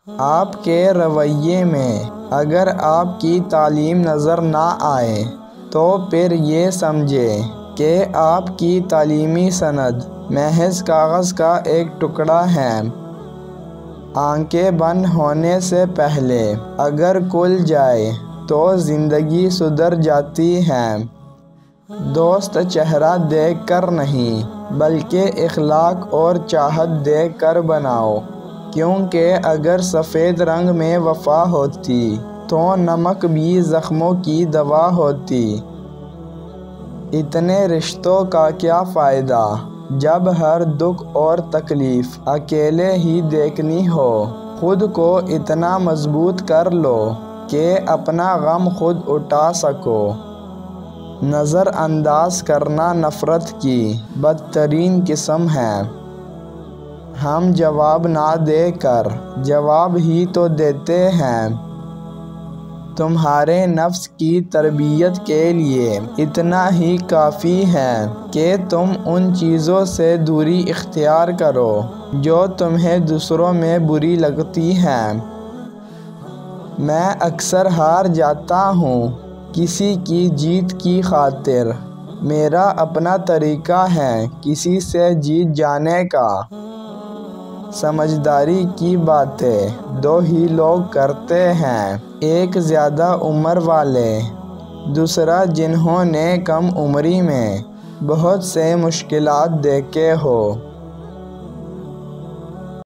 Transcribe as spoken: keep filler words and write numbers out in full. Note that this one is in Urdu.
آپ کے رویے میں اگر آپ کی تعلیم نظر نہ آئے تو پھر یہ سمجھیں کہ آپ کی تعلیمی سند محض کاغذ کا ایک ٹکڑا ہے۔ آنکھیں بند ہونے سے پہلے اگر کھل جائے تو زندگی سدھر جاتی ہے۔ دوست چہرہ دیکھ کر نہیں بلکہ اخلاق اور چاہت دیکھ کر بناؤ، کیونکہ اگر سفید رنگ میں وفا ہوتی تو نمک بھی زخموں کی دوا ہوتی۔ اتنے رشتوں کا کیا فائدہ جب ہر دکھ اور تکلیف اکیلے ہی دیکھنی ہو۔ خود کو اتنا مضبوط کر لو کہ اپنا غم خود اٹھا سکو۔ نظر انداز کرنا نفرت کی بدترین قسم ہے۔ ہم جواب نہ دے کر جواب ہی تو دیتے ہیں۔ تمہارے نفس کی تربیت کے لیے اتنا ہی کافی ہے کہ تم ان چیزوں سے دوری اختیار کرو جو تمہیں دوسروں میں بری لگتی ہیں۔ میں اکثر ہار جاتا ہوں کسی کی جیت کی خاطر۔ میرا اپنا طریقہ ہے کسی سے جیت جانے کا۔ سمجھداری کی باتیں دو ہی لوگ کرتے ہیں، ایک زیادہ عمر والے، دوسرا جنہوں نے کم عمری میں بہت سے مشکلات دیکھے ہو۔